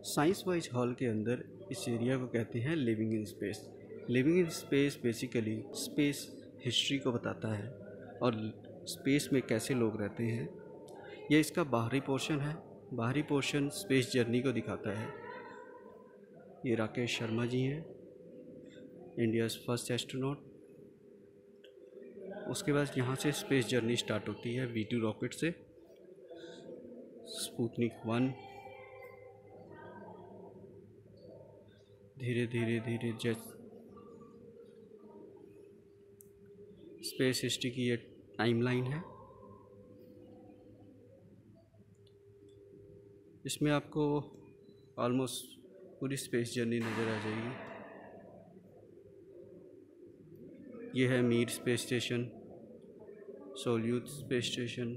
Science wise hall के अंदर इस एरिया को कहते हैं living in space. Living in space basically space history को बताता है और स्पेस में कैसे लोग रहते हैं। यह इसका बाहरी पोर्शन है। बाहरी पोर्शन स्पेस जर्नी को दिखाता है। ये राकेश शर्मा जी हैं, इंडियाज़ फर्स्ट एस्ट्रोनॉट। उसके बाद यहाँ से स्पेस जर्नी स्टार्ट होती है V2 रॉकेट से। स्पुतनिक 1 धीरे धीरे धीरे स्पेस हिस्ट्री की ये टाइमलाइन है। इसमें आपको ऑलमोस्ट पूरी स्पेस जर्नी नज़र आ जाएगी। ये है Mir space station, Salyut space station.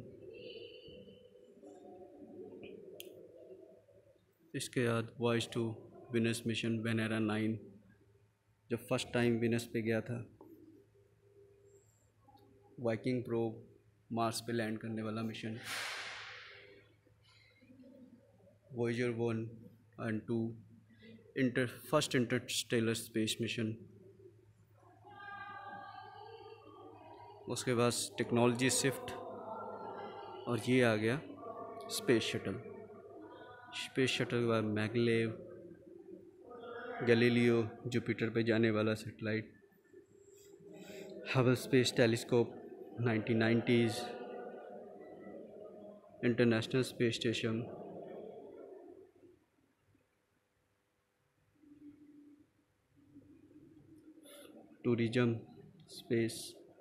इसके बाद voice to Venus mission Venera 9 जो फर्स्ट टाइम विनस पे गया था। वाइकिंग प्रोब मार्स पे लैंड करने वाला मिशन। Voyager 1 and 2 first interstellar space mission. उसके बाद टेक्नोलॉजी शिफ्ट और ये आ गया स्पेस शटल। स्पेस शटल के बाद मैगलेव, गैलीलियो जुपिटर पे जाने वाला satellite, Hubble space telescope 1990s, international space station, tourism space,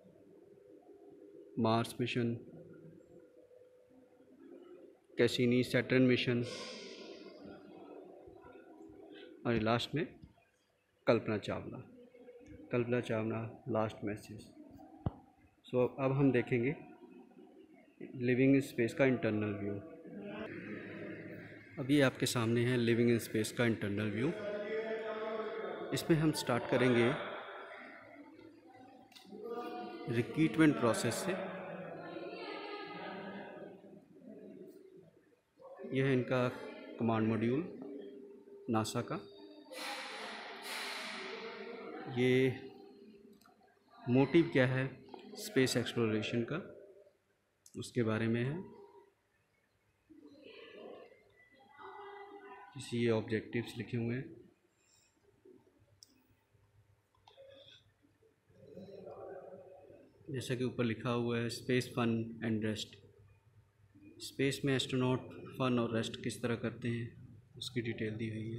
Mars mission, Cassini Saturn mission और लास्ट में Kalpana Chawla last message. So अब हम देखेंगे लिविंग इन स्पेस का इंटरनल व्यू। अभी आपके सामने है लिविंग इन स्पेस का इंटरनल व्यू। इसमें हम स्टार्ट करेंगे रिक्रूटमेंट प्रोसेस से। यह है इनका कमांड मॉड्यूल नासा का। ये मोटिव क्या है स्पेस एक्सप्लोरेशन का, उसके बारे में है। ये ऑब्जेक्टिव्स लिखे हुए हैं। जैसा कि ऊपर लिखा हुआ है space fun and rest. Space में एस्ट्रोनॉट फन और रेस्ट किस तरह करते हैं उसकी डिटेल दी हुई है।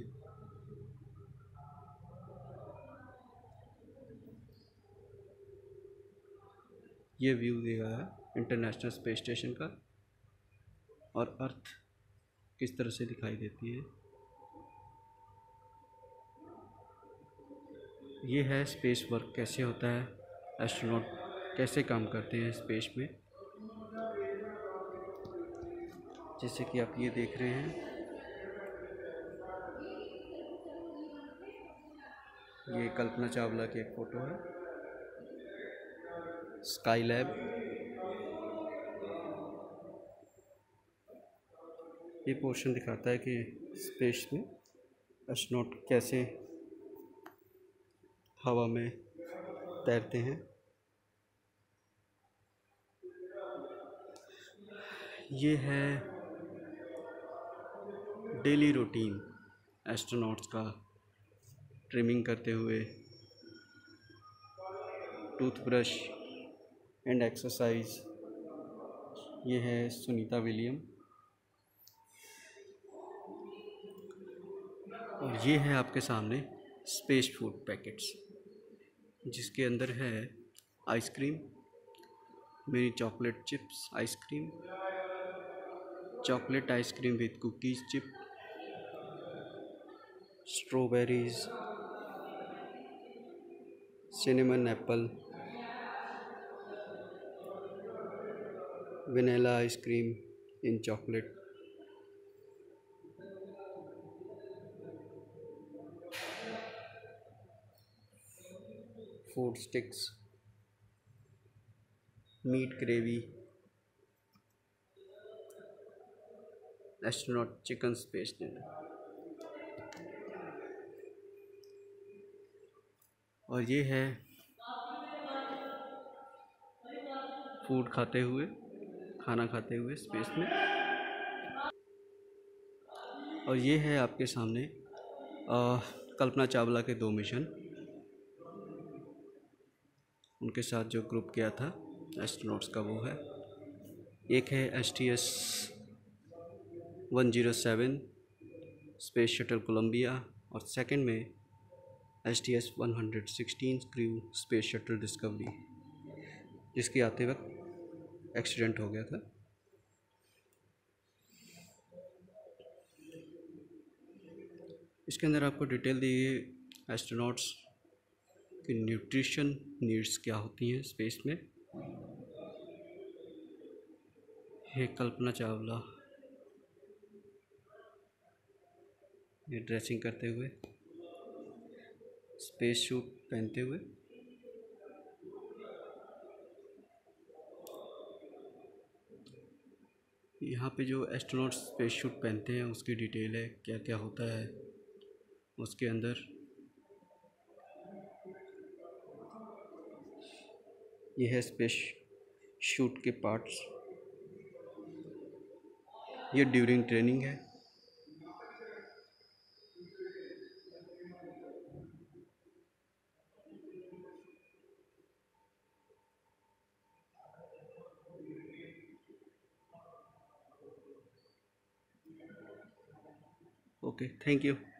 ये व्यू दिया है इंटरनेशनल स्पेस स्टेशन का और अर्थ किस तरह से दिखाई देती है। ये है स्पेस वर्क कैसे होता है, एस्ट्रोनॉट कैसे काम करते हैं स्पेस में। जैसे कि आप ये देख रहे हैं, ये कल्पना चावला की एक फ़ोटो है। स्काई लैब, ये पोर्शन दिखाता है कि स्पेस में एस्ट्रोनॉट कैसे हवा में तैरते हैं। ये है डेली रूटीन एस्ट्रोनॉट्स का, ट्रिमिंग करते हुए, टूथब्रश एंड एक्सरसाइज। ये है सुनीता विलियम और ये है आपके सामने स्पेस फूड पैकेट्स, जिसके अंदर है ice cream, mini chocolate chips ice cream, chocolate ice cream with cookies chip, strawberries, cinnamon apple, vanilla ice cream in chocolate, food sticks, meat gravy, astronaut chicken space dinner. और ये है फूड खाते हुए, खाना खाते हुए स्पेस में। और ये है आपके सामने कल्पना चावला के 2 मिशन, उनके साथ जो ग्रुप गया था एस्ट्रोनॉट्स का, वो है। एक है STS 107 स्पेस शटल कोलंबिया, और सेकंड में STS 116 crew space shuttle Discovery, जिसके आते वक्त एक्सीडेंट हो गया था। इसके अंदर आपको डिटेल दी गई एस्ट्रोनॉट्स की न्यूट्रिशन नीड्स क्या होती हैं स्पेस में। ये कल्पना चावला ये ड्रेसिंग करते हुए, स्पेस सूट पहनते हुए। यहाँ पे जो एस्ट्रोनॉट्स स्पेस सूट पहनते हैं उसकी डिटेल है, क्या क्या होता है उसके अंदर। ये है स्पेस शूट के पार्ट्स। ये ड्यूरिंग ट्रेनिंग है। Okay, thank you.